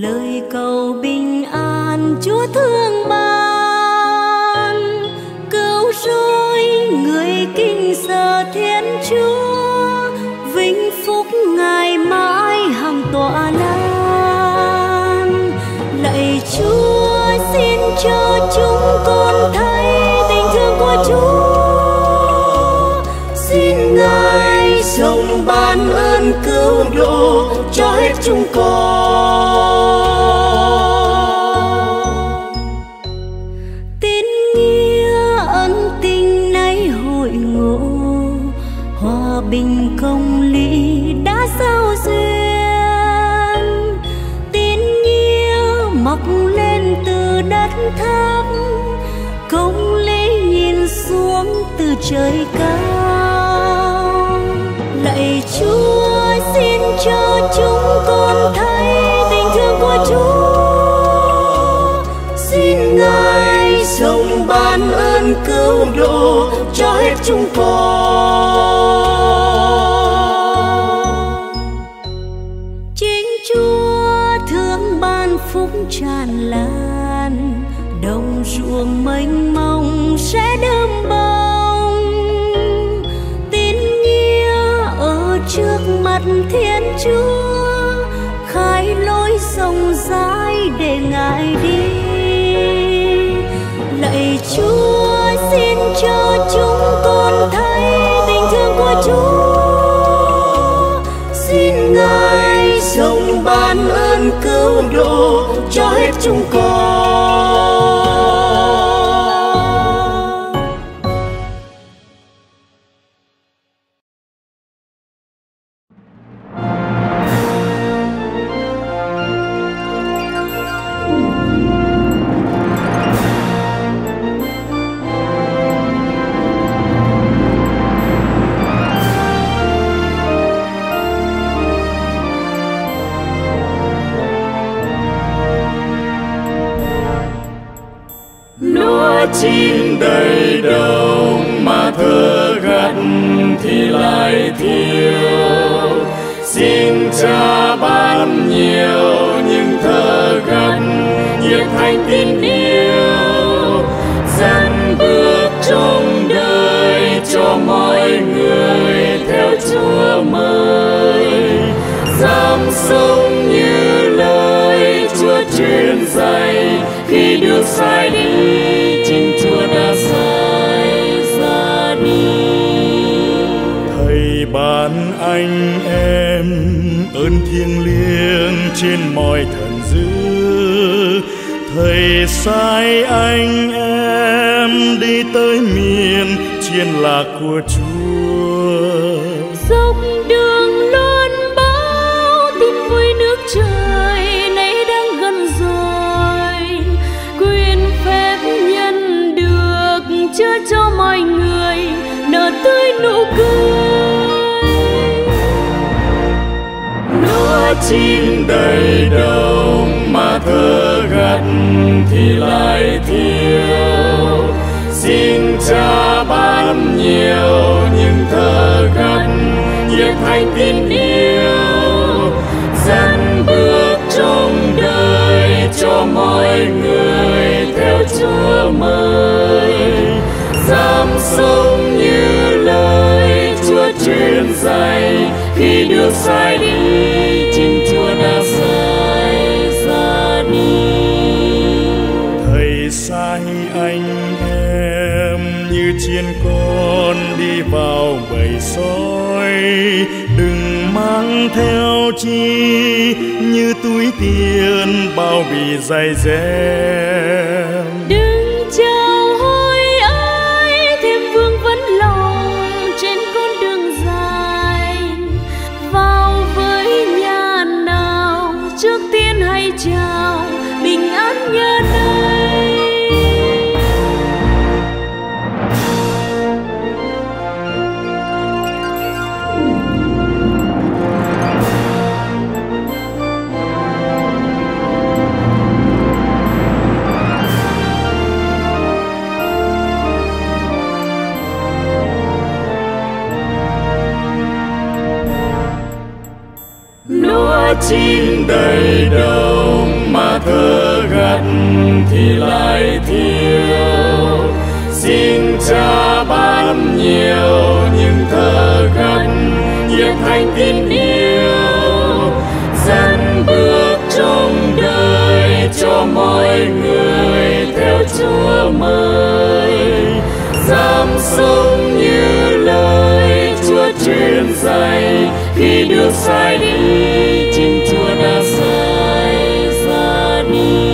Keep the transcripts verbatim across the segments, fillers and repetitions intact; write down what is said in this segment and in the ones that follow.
lời cầu bình an Chúa thương ban, cứu rỗi người kính sợ Thiên Chúa, vinh phúc Ngài mãi hằng tọa lan. Lạy Chúa, xin cho chúng con thấy tình thương của Chúa, xin Ngài sống ban ơn cứu độ cho hết chúng con. Tín nghĩa ân tình nay hội ngộ, hòa bình công lý đã giao duyên. Tín nghĩa mọc lên từ đất thấp, công lý nhìn xuống từ trời cao. Lạy Chúa, xin cho chúng con thấy tình thương của Chúa, xin Ngài sống ban ơn cứu độ cho hết chúng con. Chính Chúa thương ban phúc tràn lan, đồng ruộng mênh mông sẽ đơm bông. Tín nghĩa ở trước mặt Thiên Chúa, khai lối rộng rãi để Ngài đi. Lạy Chúa, xin cho chúng con thấy tình thương của Chúa, xin Ngài sống ban ơn cứu độ cho hết chúng con. Chín đầy đồng mà thơ gặt thì lại thiếu, xin Cha ban nhiều nhưng thơ gặt nhiệt thành tin yêu, dẫn bước trong đời cho mọi người theo Chúa mới, dám sống như lời Chúa truyền dạy. Khi được sai đi, chính Chúa đã sai ra đi. Thầy ban anh em ơn thiêng liêng trên mọi thần dữ, Thầy sai anh em đi tới miền chiên lạc của Chúa. Dọc đường luôn báo tin vui nước trời nay đang gần rồi, quyền phép nhận được chữa cho mọi người nở tươi nụ cười. Lúa chín đầy đồng mà thơ gặt thì lại thiếu, xin Cha ban nhiều nhưng thơ gặt nhiệt thành tin yêu, dẫn bước trong đời cho mọi người theo Chúa mới, dám sống như lời Chúa truyền dạy. Khi được sai đi, chính Chúa đã sai ra đi. Thầy sai anh em như chiên con đi vào bầy sói, đừng mang theo chi như túi tiền bao bì dày dép. Đừng chào hỏi ai thêm vương vấn lòng trên con đường dài, vào với nhà nào trước tiên hãy chào bình an nhớ đây. Lúa chín đầy đồng thì lại thiếu. Xin Cha ban nhiều những thơ khắc nhiệt thành tin yêu, dẫn bước trong đời cho mọi người theo Chúa mời. Dám sống như lời Chúa truyền dạy, khi được sai đi chính Chúa đã sai ra đi.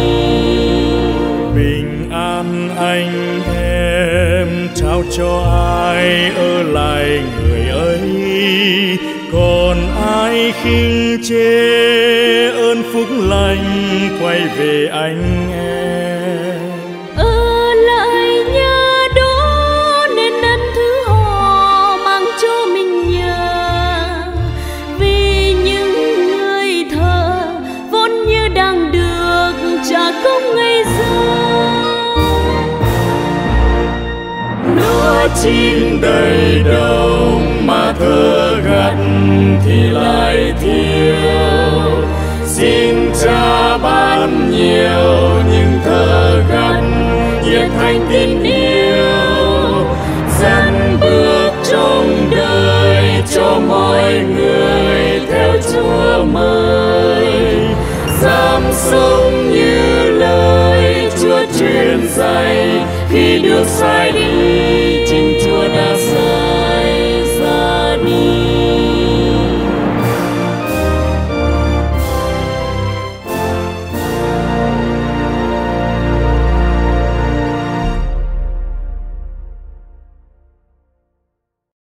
Bình an anh em trao cho ai ở lại người ấy, còn ai khinh chê ơn phúc lành quay về anh em. Ở lại nhà đó nên ăn thứ họ mang cho mình nhờ, vì những người thờ vốn như đang được trả công ngày xưa. Lúa chín đầy đồng mà thơ gặt thì lại thiếu. Xin Cha ban nhiều những thơ gặt nhiệt thành tin yêu, dẫn bước trong đời cho mọi người theo Chúa mời. Dám sống như lời Chúa truyền dạy, khi được sai đi